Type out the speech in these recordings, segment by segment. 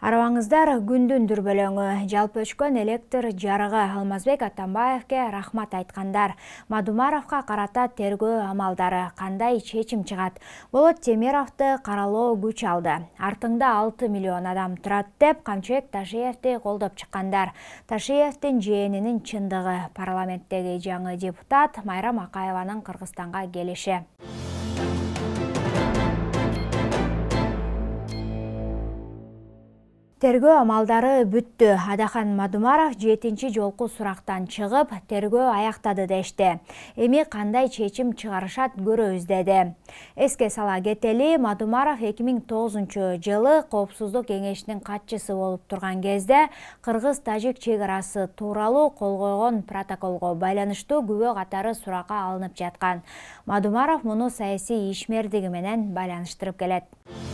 Арабаңыздар күндүн дүрбөлөңү, жалпы өчкөн электр жарыгы Алмазбек Атамбаевке рахмат айткандар. Мадумаровка карата тергөө амалдары кандай чечим чыгат? Болот Темировду каралоо күч алды. Артыңда 6 миллион адам турат деп Камчыбек Ташиевди колдоп чыккандар. Ташиевдин жээнинин чындыгы. Парламенттеги жаңы депутат Майрам Акаеванын Кыргызстанга келиши. Тергөө амалдары бүттү. Адахан Мадумаров 7-чи жолку сурактан чыгып, тергөө аяктады дешти. Эми кандай чечим чыгарышат көрөбүз деди. Эске сала кетели, Мадумаров 2009-жылы Коопсуздук кеңешинин катчысы болуп турган кезде Кыргыз-Тажик чек-арасы тууралуу кол койгон протоколго байланыштуу күбө катары суракка алынып жаткан. Мадумаров муну саясий ишмердиги менен байланыштырып келет.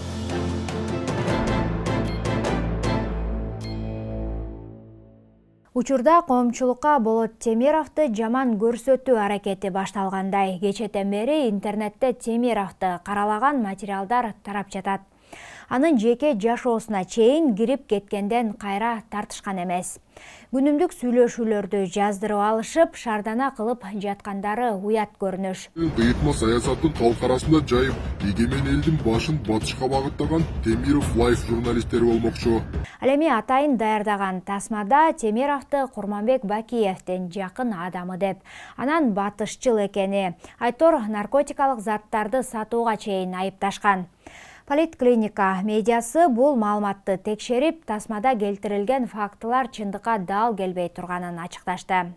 Учурда коомчулукка Болот Темировду жаман көрсөтүү аракети башталгандай. Кечетен бери интернетте Темировду каралаган материалдар тарап жатат. Анын жеке жашоосуна чейин кирип кеткенден кайра тартышкан эмес. Күнүмдүк сүйлөшүүлөрдү жаздырып алышып, шардана кылып жаткандары уят көрүнүш. Ыйытма саясаттын талкарасында жайып, эгемен элдин башын батышка багыттаган Темиров Лайф журналисттери болмокчу. Ал эми атайын даярдаган тасмада Темировду Курманбек Бакиевдин жакын адамы деп, анан батышчыл экени, айтор наркотикалык заттарды сатууга чейин айыпташкан. Политклиника медиасы бул маалыматты текшерип, тасмада келтирилген фактылар чындыкка дал келбей турганын ачыкташты.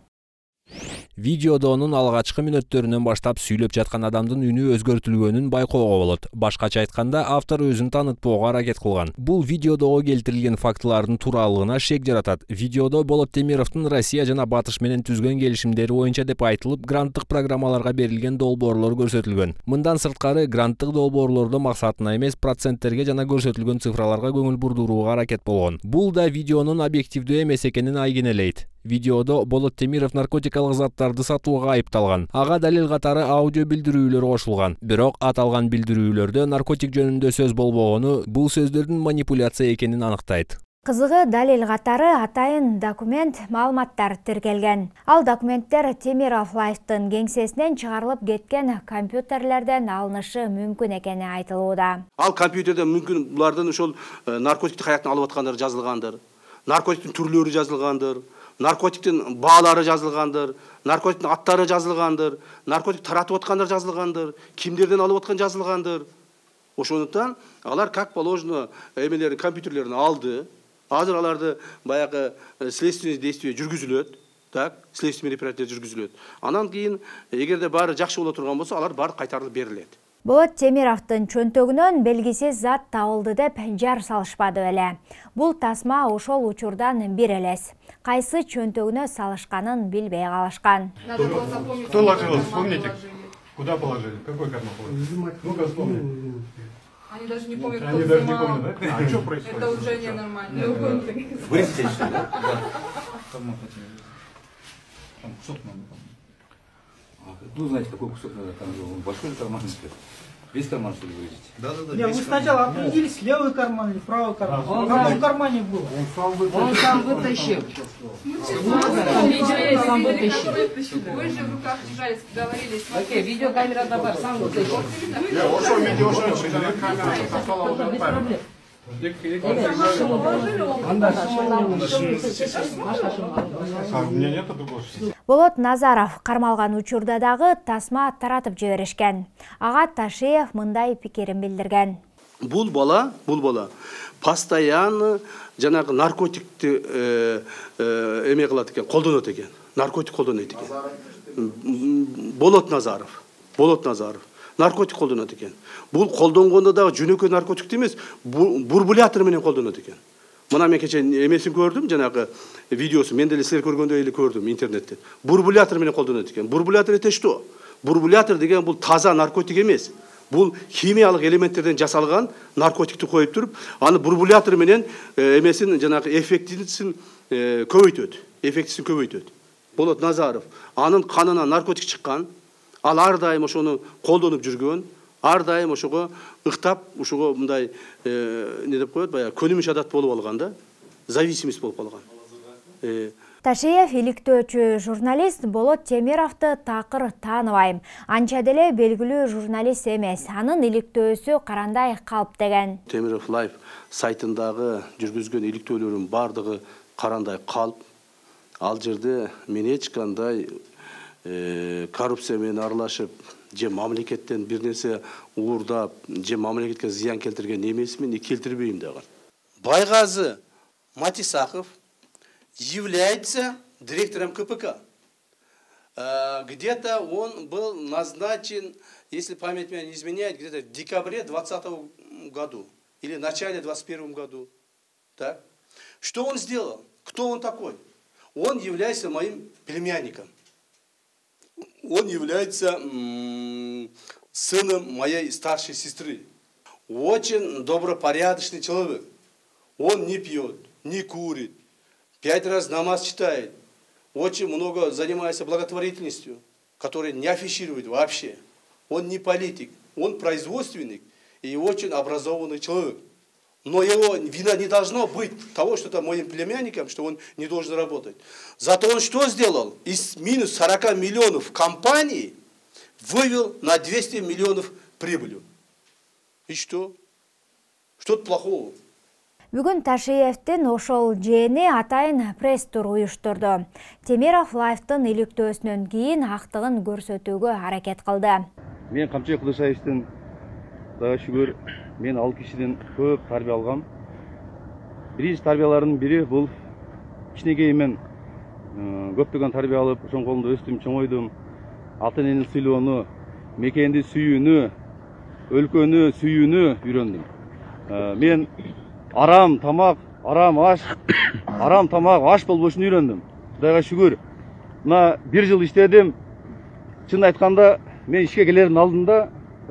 Видеодо онун алгачкы мүнөттөрүнөн баштап сүйлөп жаткан адамдын үнү өзгөртүлгөнүн байкоого болот. Башкача айтканда, автор өзүн таанытпоого аракет кылган. Бул видеодого келтирилген фактылардын тууралыгына шек жаратат. Видеодо Болот Темировдун Россия жана Батыш менен түзгөн келишимдери боюнча деп айтылып, гранттык программаларга берилген долбоорлор көрсөтүлгөн. Мындан сырткары, гранттык долбоорлордо максатына эмес, проценттерге жана көрсөтүлгөн цифраларга көңүл бурдурууга аракет болгон. Бул да видеонун объективдүү эмес экенин айгинелейт. Видеодо Болот Темиров наркотикалык заттарды сатууга айыпталган. Ага далил катары аудио билдирүүлөр кошулган. Бирок аталган билдирүүлөрдө наркотик жөнүндө сөз болбогону бул сөздөрдүн манипуляция экенин аныктайт. Кызыгы, далил катары атайын документ маалыматтар тиркелген. Ал документтер Темиров Лайфтын кеңсесинен чыгарылып кеткен компьютерлерден алынышы мүмкүн экени айтылууда. Ал компьютерде мүмкүн булардын ошол наркотикти каяктан алып аткандары жазылгандыр. Наркотиктин түрлөрү жазылгандыр. Наркотиктин баалары жазылгандыр, наркотиктин аттары жазылгандыр, наркотик таратып аткандар жазылгандыр, кимдерден алып аткан жазылгандыр. Ошондуктан алар как положено эмелерин компьютерлерин алды. Азыр аларды баягы следственный действие жүргүзүлөт. Так, следственный мероприятие жүргүзүлөт. Анан кийин эгерде баары жакшы боло турган болсо, алар баары кайтарылып берилет. Болот Темировдун чөнтөгүнөн белгисиз зат табылды деп жар салышпады эле. Бул тасма ошол учурдан бир элес. Кайсы чөнтөгүнө салышканын билбей калышкан. Кто ложил? Вспомните. Куда положили? Какой карман положили? Ну-ка вспомни. Они даже не помнят, Они даже не помнят, да? А что происходит? Это уже ненормально. Вырезали, что ли? Да. Там кусок надо. Ну, знаете, какой кусок надо? Там большой карман. Весь карман, что ли, вырезать? Да. Нет, вы сначала определились, левый карман или правый карман. В каком кармане было? Он сам вытащил. Видео сам вытащил. Вы же в руках держались, говорили. Окей, видеокамера добавь, сам вытащил. Без проблем. У меня нету другого. Болот Назаров кармалган учурда дагы тасма таратып жиберишкен. Ага Ташиев мындай пикирин билдирген. Бул бала постоянно жанагы наркотикти эме кылат экен, колдонот экен. Наркотик колдонот экен. Болот Назаров. Наркотик колдонот экен. Бул колдонгондо дагы жөнөкөй наркотик эмес, бурбулятор менен колдонот экен. Мына мен кече эмесин көрдүм, жанагы видеосу, мен деле силер көргөндөй эле көрдүм интернетте. Бурбулятор менен колдонот экен. Бурбулятор это что? Бурбулятор деген бул таза наркотик эмес. Бул химиялык элементтерден жасалган наркотикти коюп туруп, аны бурбулятор менен эмесин жанагы эффектисин көбөйтөт. Болот Назаров, анын канына наркотик чыккан, ал ар дайым ошону колдонуп жүргөн, ар дайым ошого ыктап, ошого мындай не деп коет, баягы көнүмүш адат болуп алган да, зависимость болуп калган. Ташиев иликтөөчү журналист Болот Темировду такыр тааныбайм. Анча деле белгилүү журналист эмес. Анын иликтөөсү карандай калп деген. Темиров Лайф сайтындагы жүргүзгөн иликтөөлөрүн бардыгы карандай калп. Ал жерде мен эч кандай коррупция менен аралашып, же мамлекеттен бир нерсе уурдап, же мамлекетке зыян келтирген эмесмин, келтирбейм дагы. Байгазы Матисахов является директором КПК. Где-то он был назначен, если память меня не изменяет, где-то в декабре 2020 году или начале 2021 году. Так? Что он сделал? Кто он такой? Он является моим племянником. Он является сыном моей старшей сестры. Очень добропорядочный человек. Он не пьет, не курит. 5 раз намаз читает, очень много занимается благотворительностью, которую не афиширует вообще. Он не политик, он производственник и очень образованный человек. Но его вина не должно быть того, что это моим племянником, что он не должен работать. Зато он что сделал? Из минус 40 миллионов компании вывел на 200 миллионов прибылью. И что? Что-то плохого. Бүгүн Ташиевдин ошол жэни атайын пресс-тур уюштурду. Темиров Лайфтын иликтөөсүнөн кийин актыгын көрсөтүүгө аракет кылды. Мен Камчыбек Кудушаевдин Кудайга шүгүр, мен ал кишиден көп тарбия алгам. Биринчи тарбиялардын бири бул кичинекейимен көптөгөн тарбия алып, ошонун колунда өстүм, чоңойдум. Ата энени сыйлоону, мекенди сүйүүнү, өлкөнү сүйүүнү үйрөндүм. Мен арам тамак, арам аш болбошун үйрөндүм. Кудайга шүгүр. Мына 1 жыл иштедим. Чын айтканда, мен ишке келердин алдында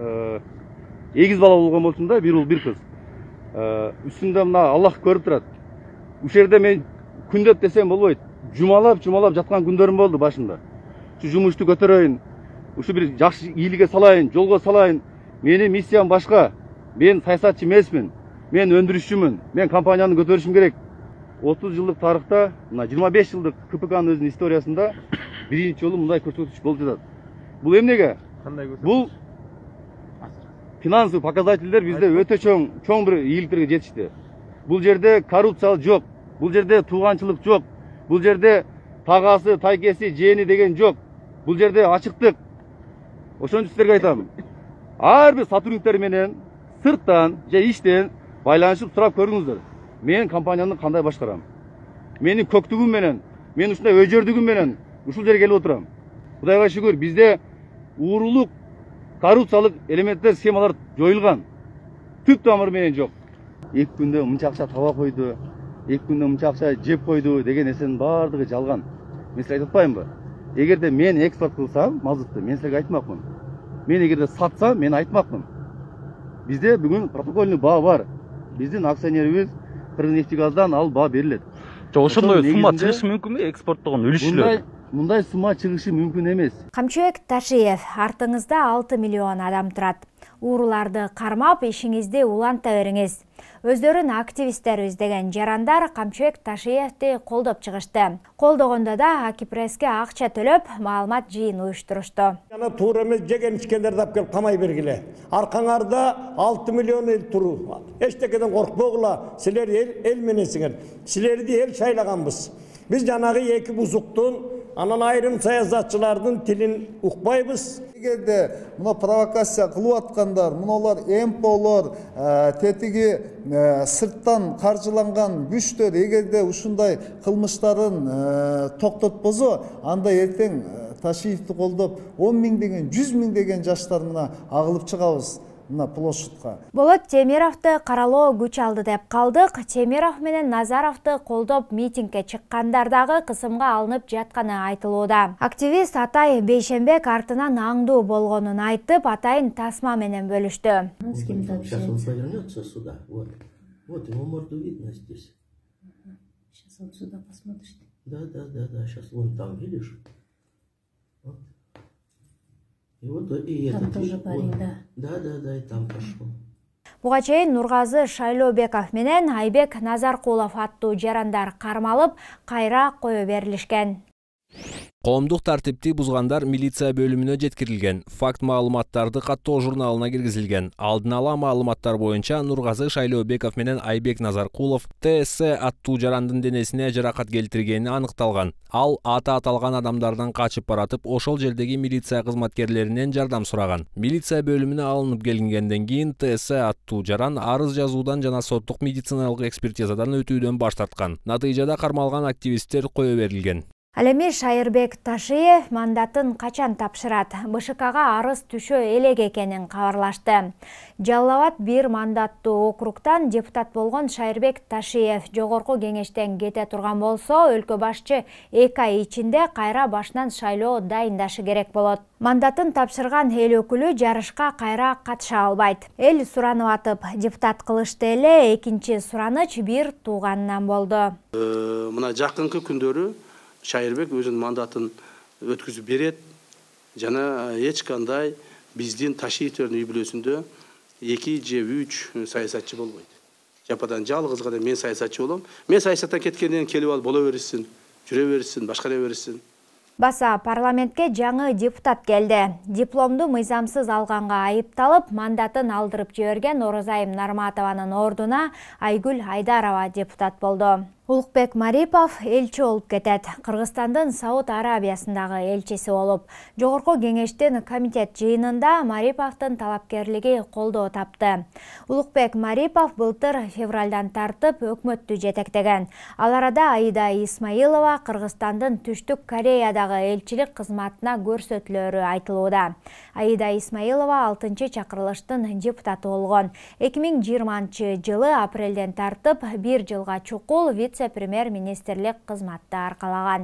эгиз бала болгон болсун да, бир уул, бир кыз. Үстүндө мына Аллах көрүп турат. Ушул жерде мен күндөп десем болбойт. Жумалап жаткан күндөрүм болду башында. Ушу жумушту көтөрөйүн, ушу бир жакшы ийгиликке салайын, жолго салайын. Менин миссиям башка. Мен саясатчы эмесмин. Мен өндүрүшчүмүн. Мен компанияны көтөрүшүм керек. 30 жылдык тарыхта, мына 25 жылдык КПКнын өзүнүн историясында биринчи жолу мындай көрсөтүш болуп жатат. Бул эмнеге? Бул финансовый показательдер бизде өтө чоң бир ийгиликтерге жетишти. Бул жерде коррупция жок. Бул жерде тууганчылык жок. Бул жерде тагасы, тайкеси, жээни деген жок. Бул жерде ачыктык. Ошон үчүн силерге айтам. Ар бир сотрудниктер менен сырттан же иштен байланышып сурап көрүңүздөр. Мен компанияны кандай башкарам? Менин көктүгүм менен, мен ушундай өжөрдүгүм менен ушул жерге келип отурам. Кудайга шүгүр, бизде уурулук, коррупциялык элементтер, схемалар жоюлган. Түп тамыры менен жок. 2 күндө мынча акча таба койду, 2 күндө мынча акча жеп койду деген нерсенин баардыгы жалган. Мен силерге айтпаймынбы? Эгерде мен экспорт кылсам, мазутты, мен силерге айтмакмын. Мен эгерде сатсам, мен айтмакмын. Бизде бүгүн протокольный баа бар. Биздин акционерибиз Кыргызнефтегаздан ал баа берилет. Ошондой сумма чыгышы мүмкүнбү экспорттогон үлүшчүлөр? Мындай сумма чыгышы мүмкүн эмес. Камчыбек Ташиев, артыңызда 6 миллион адам турат. Ууруларды кармап, ишиңизди уланта бериңиз. Өздөрүн активисттер издеген жарандар Камчыбек Ташиевди колдоп чыгышты. Колдогондо да Акипресске акча төлөп, маалымат жыйын уюштурушту. Жана туура эмес жеген ичкендерди алып келип камай бергиле. Аркаңарда 6 миллион эл туру. Эчтекеден коркпогула, силер эл мененсиңер. Силерди эл шайлаганбыз. Биз жанагы 2 бузуктун анан айрым саясатчылардын тилин укпайбыз. Эгерде мына провокация кылып аткандар, мыналар МПОлор, тетиги сырттан каржыланган күчтөр эгерде ушундай кылмыштарын токтотпосо, анда эртең Ташиевди колдоп 10 миң деген, 100 миң деген жаштар мына агылып чыгабыз. Болот Темировду каралоо күч алды деп калдык. Темиров менен Назаровду колдоп митингге чыккандардагы кысымга алынып жатканы айтылууда. Активист Атай Бейшенбек артынан аңдуу болгонун айтып, Атайын тасма менен бөлүштү. Сейчас он повернется сюда. Вот его морду видно здесь. Сейчас вот сюда посмотришь. Да. Сейчас вон там, видишь? Вот. И вот и это тоже. Да, и там пошло. Буга чейин Нургазы Шайлообеков менен Айбек Назаркулов аттуу жарандар кармалып, кайра кое берилишкен. Коомдук тартипти бузгандар милиция бөлүмүнө жеткирилген. Факт маалыматтарды каттоо журналына киргизилген. Алдын ала маалыматтар боюнча Нургазы Шайлообеков менен Айбек Назаркулов ТС аттуу жарандын денесине жаракат келтиргени аныкталган. Ал аты аталган адамдардан качып баратып, ошол жердеги милиция кызматкерлеринен жардам сураган. Милиция бөлүмүнө алынып келингенден кийин ТС аттуу жаран арыз жазуудан жана соттук медициналык экспертизадан өтүүдөн баш тарткан. Натыйжада кармалган активисттер кое берилген. Ал эми Шайырбек Ташиев мандатын качан тапшырат? БШКга арыз түшө элек экенин кабарлашты. Жалал Абад 1 мандаттуу округтан депутат болгон Шайырбек Ташиев жогорку кеңештен кете турган болсо, өлкө башчы 2 ай ичинде кайра башынан шайлоо дайындашы керек болот. Мандатын тапшырган эл өкүлү жарышка кайра катыша албайт. Эл суранып атып, депутат кылышты эле экинчи сураныч бир тууганынан болду. Мына жакынкы күндөрү Шайырбек өзүнүн мандатын өткүзүп берет. Жана эч кандай биздин Ташиевтердин үй бүлөсүндө 2 же 3 саясатчы болбойт. Жападан жалгыз гана мен саясатчы болом. Мен саясаттан кеткенден келип алып боло берсин, жүрө берсин, башкара берсин. Баса парламентке жаңы депутат келди. Дипломду мыйзамсыз алганга айыпталып, мандатын алдырып жиберген Орозайым Нарматованын ордуна Айгүл Айдарова депутат болду. Улукбек Марипов элчи болуп кетет. Кыргызстандын Сауд Арабиясындагы элчиси болуп, жогорку кеңештин комитет жыйынында Мариповдун талапкерлиги колдоо тапты. Улукбек Марипов былтыр февралдан тартып өкмөттү жетектеген. Ал арада Аида Исмаилова Кыргызстандын Түштүк Кореядагы элчилик кызматына көрсөтүлөрү айтылууда. Аида Исмаилова 6-чакырылыштын депутаты болгон. 2020-жылы апрелден тартып 1 жылга чукул вице-премьер-министрлик кызматты аркалаган.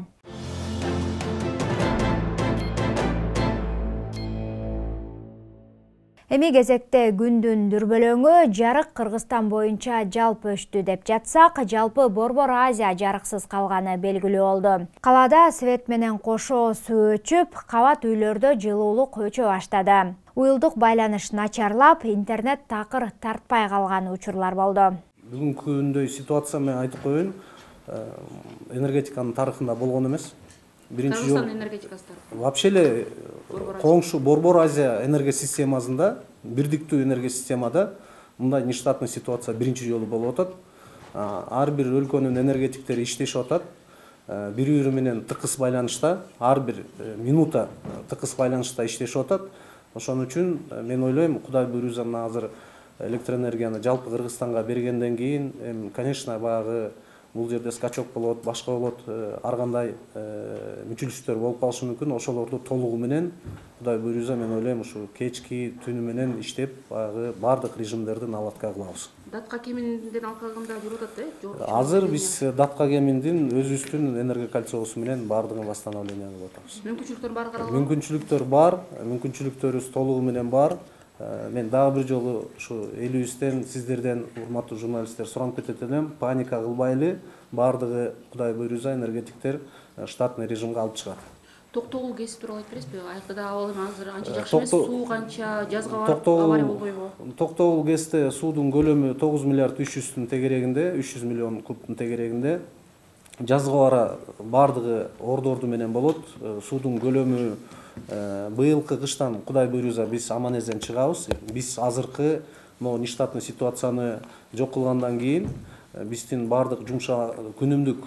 Эми кезекте күндүн дүрбөлөңү жарык Кыргызстан боюнча жалпы өштү деп жатсак, жалпы Борбор Азия жарыксыз калганы белгилүү болду. Калада свет менен кошо суу өчүп, кабат үйлөрдө жылуулук өчө баштады. Уюлдук байланыш начарлап, интернет такыр тартпай калган учурлар болду. Бүгүнкү күндөй ситуация мен айтып коеюн, энергетиканын тарыхында болгон эмес. Биринчи жолу вообще эле коңшу Борбор Азия энергия системасында, бирдиктүү энергия системада мындай нештатный ситуация биринчи жолу болуп атат. Ар бир өлкөнүн энергетиктери иштешип атат. Бири-бири менен тыкыз байланышта, ар бир минута тыкыз байланышта иштешип атат. Ошон үчүн мен ойлойм, Кудай буйруса мына азыр электроэнергияны жалпы Кыргызстанга бергенден кийин, конечно, багы бул жерде скачок болот, башка болот, ар кандай мүчүлүштөр болуп калышы мүмкүн. Ошолорду толугу менен Кудай буйруса мен ойлойм, ушу кечки түнү менен иштеп, багы бардык режимдерди наладка кылабыз. Датка кеминден алкагында жүрүп атат, Азыр биз Датка кеминдин өзүбүздүн энергия кольцосу менен бардыгын восстановление кылып атабыз. Мүмкүнчүлүктөр бар каралган? Мүмкүнчүлүктөр бар, мүмкүнчүлүктөрүбүз толугу менен бар. Мен дагы бир жолу ушу элибизден, сиздерден, урматтуу журналисттер, суранып кетет элем, паника кылбайлы, бардыгы Кудай буйруса энергетиктер штатный режимге алып чыгат. Токтогул КЭС тууралуу айтып бересизби? Айкыда абалы азыр анча жакшы эмес, суу канча, жазга барып авария болбойбу? Токтогул КЭСте суудун көлөмү 9 миллиард 300-тун тегерегинде, 300 миллион кубтун тегерегинде. Жазга бара бардыгы ордорду менен болот. Суудун көлөмү быйылкы кыштан Кудай буйруса биз аман-эсен чыгабыз. Биз азыркы могу нештатный ситуацияны жок кылгандан кийин биздин бардык жумша күнүмдүк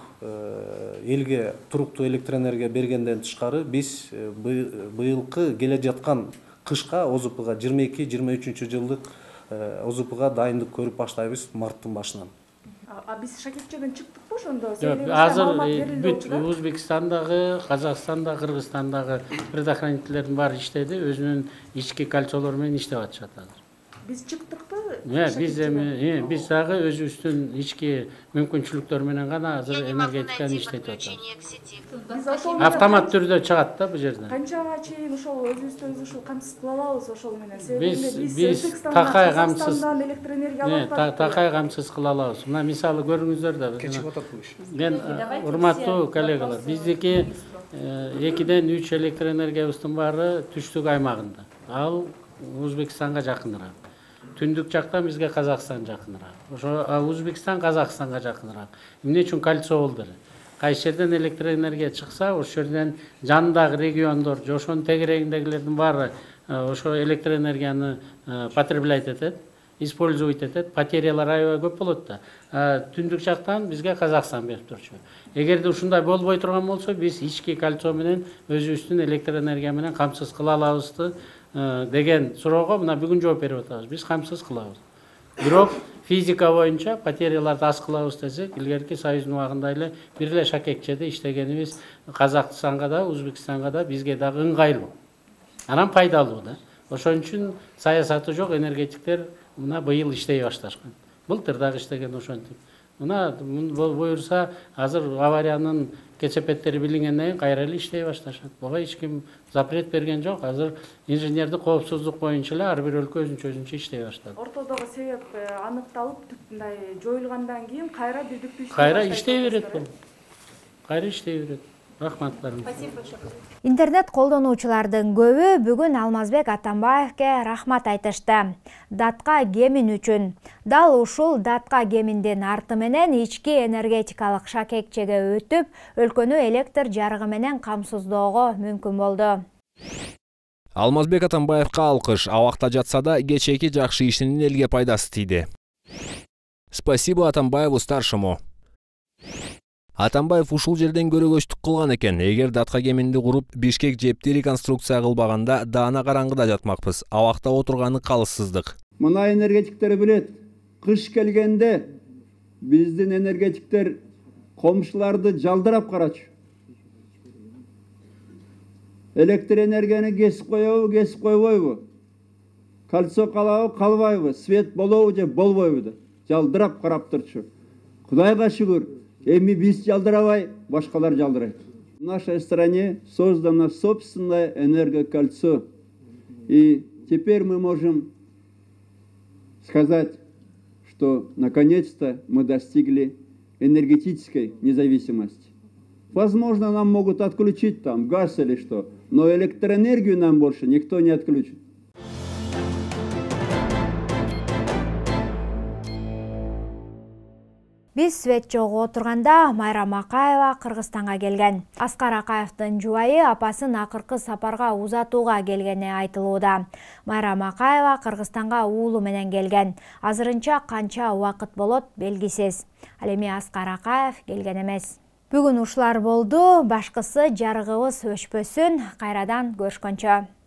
элге туруктуу электроэнергия бергенден тышкары биз быйылкы келе жаткан кышка ОЗПга 22-23 жылдык ОЗПга дайындык көрүп баштайбыз марттын башынан. Биз шакиртчеден чыктыкпы ошондо? Азыр бүт Өзбекстандагы, Казакстандагы, Кыргызстандагы предохранительдердин баары иштеди, өзүнүн ички кольцолору менен иштеп атышат азыр. Биз чыктыкпы? Биз дагы өзүбүздүн ички мүмкүнчүлүктөр менен гана азыр энергетиканы иштетип атабыз. Автомат түрдө чыгат да бул жерден. Канчага чейин ошол өзүбүздү ушул камсыз кыла алабыз ошол менен? Себеби биз такай камсыз электроэнергия алып атат. Такай камсыз кыла алабыз. Мына мисалы көрүңүздөр да. Мен урматтуу коллегалар, биздики 2-ден 3 электроэнергиябыздын баары түштүк аймагында. Ал Өзбекстанга жакыныраак. Түндүк жактан бизге Казакстан жакыныраак. Ошо Өзбекстан Казакстанга жакыныраак. Эмне үчүн кольцо болду эле? Кайсы жерден электроэнергия чыкса, ошол жерден жандагы региондор, ошонун тегерегиндегилердин баары ошо электроэнергияны потреблять этет, использовать этет, потерялар аябай көп болот да. Түндүк жактан бизге Казакстан берип турчу. Эгерде ушундай болбой турган болсо, биз ички кольцо менен өзүбүздүн электроэнергия менен камсыз кыла алабызды деген суроого мына бүгүн жооп берип атабыз. Биз камсыз кылабыз. Бирок физика боюнча потеряларды аз кылабыз десек, илгерки Союздун убагында эле бир эле шакекчеде иштегенибиз Казакстанга да, Өзбекстанга да бизге дагы ыңгайлуу. Анан пайдалуу да. Ошон үчүн саясаты жок энергетиктер мына быйыл иштей башташкан. Былтыр дагы иштеген ошентип. Мына буюрса азыр авариянын кесепеттери билингенден кийин кайра эле иштей башташат. Буга эч ким запрет берген жок. Азыр инженердик коопсуздук боюнча эле ар бир өлкө өзүнчө иштей баштады. Ортодогу себеп аныкталып, мындай жоюлгандан кийин кайра бирдиктүү кайра иштей берет бул. Кайра иштей берет. Рахмат. Интернет колдонуучулардын көбү бүгүн Алмазбек Атамбаевке рахмат айтышты. Датка кемин үчүн. Дал ушул датка кеминдин арты менен ички энергетикалык шакекчеге өтүп, өлкөнү электр жарыгы менен камсыздоого мүмкүн болду. Алмазбек Атамбаевка алкыш. Абакта жатса да кечээки жакшы ишинин элге пайдасы тийди. Спасибо Атамбаеву старшему. Атамбаев ушул жерден көрөгөчтүк кылган экен. Эгер датка кеминди куруп, Бишкек жепти реконструкция кылбаганда даана караңгыда жатмакпыз. Абакта отурганы калыссыздык. Мына энергетиктер билет, кыш келгенде биздин энергетиктер комшуларды жалдырап карачу. Электр энергияны кесип коебу, кесип койбойбу? Кольцо калабы, калбайбы? Свет болобу же болбойбу деп жалдырап карап турчу. Кудайга шүгүр. Эми биз жалдырабай, башкалар жалдырайт. В нашей стране создано собственное энергокольцо. И теперь мы можем сказать, что наконец-то мы достигли энергетической независимости. Возможно, нам могут отключить там газ или что, но электроэнергию нам больше никто не отключит. Биз свет жогу отурганда Майра Макаева Кыргызстанга келген. Аскар Акаевдин жубайы апасын акыркы сапарга узатууга келгени айтылууда. Майра Макаева Кыргызстанга уулу менен келген. Азырынча канча убакыт болот белгисиз. Ал эми Аскар Акаев келген эмес. Бүгүн ушулар болду. Башкысы жарыгыбыз өчпөсүн. Кайрадан көрүшкөнчө.